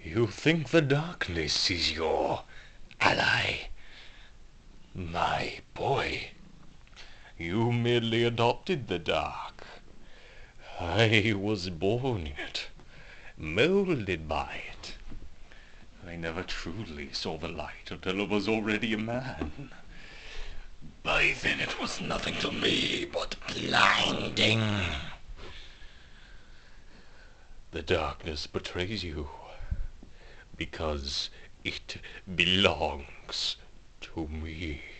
You think the darkness is your ally. My boy, you merely adopted the dark. I was born in it, molded by it. I never truly saw the light until I was already a man. By then it was nothing to me but blinding. The darkness betrays you because it belongs to me.